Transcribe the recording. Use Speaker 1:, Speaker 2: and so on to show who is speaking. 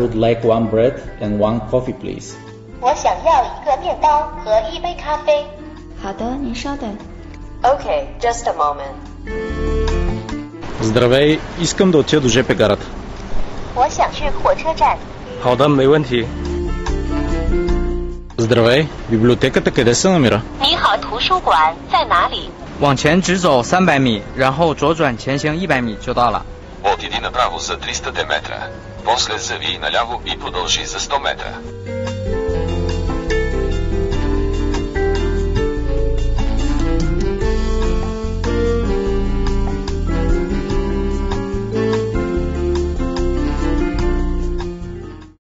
Speaker 1: would like one bread and one coffee, please.
Speaker 2: 我想要一个面包和一杯咖啡。
Speaker 3: 好的，您稍等。
Speaker 2: Okay, just a moment.
Speaker 1: Здравей, искам да отида до ЖП гарата.
Speaker 2: 我想去火车站。
Speaker 4: 好的，没问题。
Speaker 1: Здравей, библиотеката къде се намира?
Speaker 2: 你好，图书馆在哪里？
Speaker 5: 往前直走300米，然后左转前行100米就到了。
Speaker 6: Отиди направо за 300 метра. После зави наляво и продължи за 100 метра.